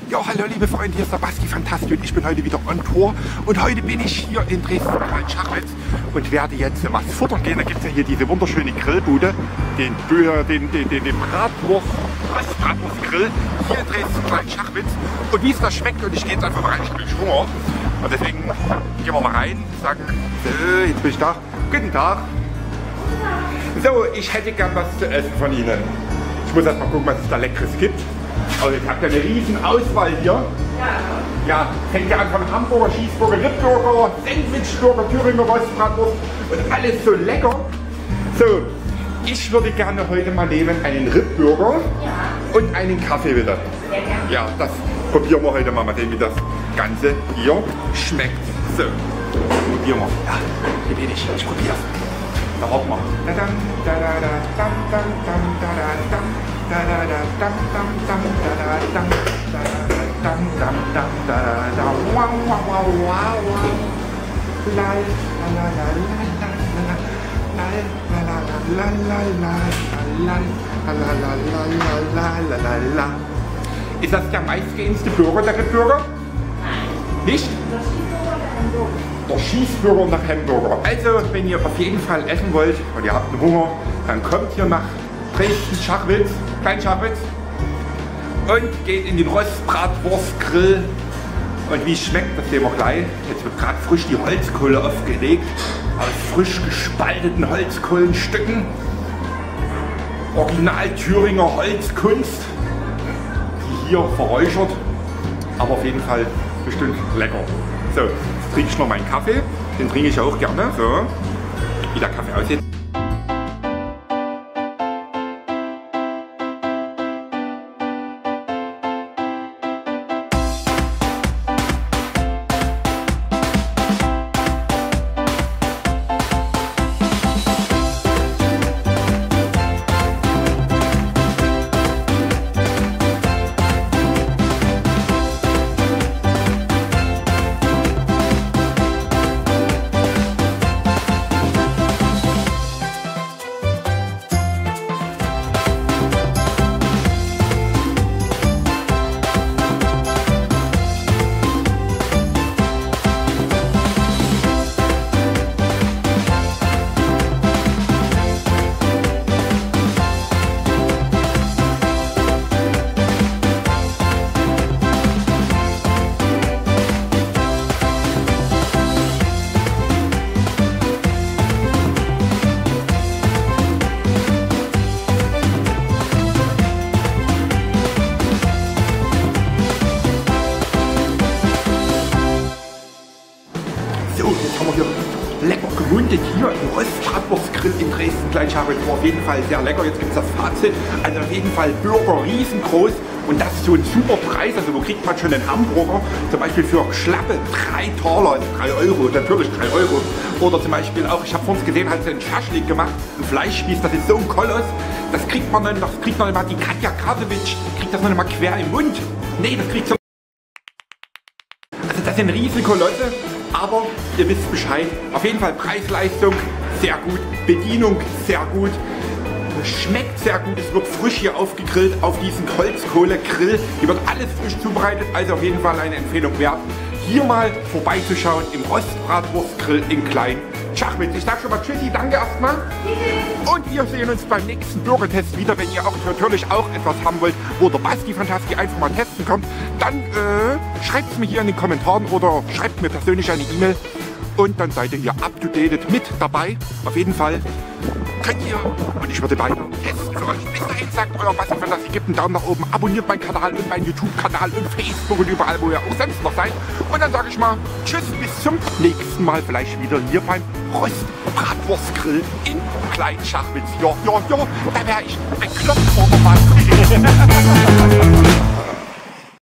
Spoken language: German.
Ja, hallo liebe Freunde, hier ist der Basti Fantasti und ich bin heute wieder on Tour. Und heute bin ich hier in Dresden-Schachwitz und werde jetzt was futtern gehen. Da gibt es ja hier diese wunderschöne Grillbude, den Bratwurst-Grill hier in Dresden-Schachwitz. Und wie es da schmeckt, und ich gehe jetzt einfach mal rein, ich habe Hunger. Und deswegen gehen wir mal rein, sagen, so, jetzt bin ich da. Guten Tag. So, ich hätte gern was zu essen von Ihnen. Ich muss erst mal gucken, was es da Leckeres gibt. Aber ich habe ja eine riesen Auswahl hier. Ja, fängt ja an von Hamburger, Schießburger, Rippburger, Sandwichburger, Thüringer Rostbratwurst und alles so lecker. So, ich würde gerne heute mal nehmen einen Rippburger und einen Kaffee bitte. Ja, das probieren wir heute mal. Mal sehen, wie das Ganze hier schmeckt. So, probieren wir. Ja, hier bin ich probiere es. Da warten wir. Ist das der meistgehendste Burger, der Rippburger? Nein. Nicht? Der Schießburger und der Hamburger. Also, wenn ihr auf jeden Fall essen wollt und ihr habt Hunger, dann kommt hier nach Dresden-Schachwitz, Klein-Schachwitz, und geht in den Rostbratwurstgrill. Und wie es schmeckt, das sehen wir gleich. Jetzt wird gerade frisch die Holzkohle aufgelegt, aus frisch gespalteten Holzkohlenstücken. Original Thüringer Holzkunst, die hier verräuchert, aber auf jeden Fall bestimmt lecker. So, jetzt trinke ich noch meinen Kaffee, den trinke ich auch gerne, so, wie der Kaffee aussieht. Jetzt haben wir hier lecker gewundet hier im Rostbratwurstgrill in Dresden-Klein-Schachwitz. War auf jeden Fall sehr lecker. Jetzt gibt es das Fazit. Also auf jeden Fall Burger riesengroß und das ist so ein super Preis. Also wo kriegt man schon einen Hamburger? Zum Beispiel für schlappe 3 Taler, also 3 Euro, natürlich 3 Euro. Oder zum Beispiel auch, ich habe vorhin gesehen, hat sie einen Schaschlik gemacht, ein Fleischspieß, das ist so ein Koloss. Das kriegt man dann, die Katja Kartewitsch, kriegt das noch nicht mal quer im Mund. Nee, das kriegt so. Also das sind Riesenkolosse. Aber ihr wisst Bescheid, auf jeden Fall Preis-Leistung sehr gut, Bedienung sehr gut, schmeckt sehr gut, es wird frisch hier aufgegrillt auf diesen Holzkohlegrill, hier wird alles frisch zubereitet, also auf jeden Fall eine Empfehlung wert, hier mal vorbeizuschauen im Rostbratwurstgrill in Klein-Schachwitz. Ich sage schon mal Tschüssi, danke erstmal. Und wir sehen uns beim nächsten Burgertest wieder. Wenn ihr auch natürlich auch etwas haben wollt, wo der Basti Fantasti einfach mal testen kommt, dann schreibt es mir hier in den Kommentaren oder schreibt mir persönlich eine E-Mail und dann seid ihr hier up to date mit dabei. Auf jeden Fall könnt ihr und ich würde weiter testen für euch. Bis dahin sagt euer Basti Fantasti, gebt einen Daumen nach oben, abonniert meinen Kanal und meinen YouTube-Kanal und Facebook und überall, wo ihr auch sonst noch seid. Und dann sage ich mal Tschüss, bis zum nächsten Mal, vielleicht wieder hier beim Rostbratwurstgrill in Klein-Schachwitz. Ja, da wäre ich ein Klopf vor der Wand.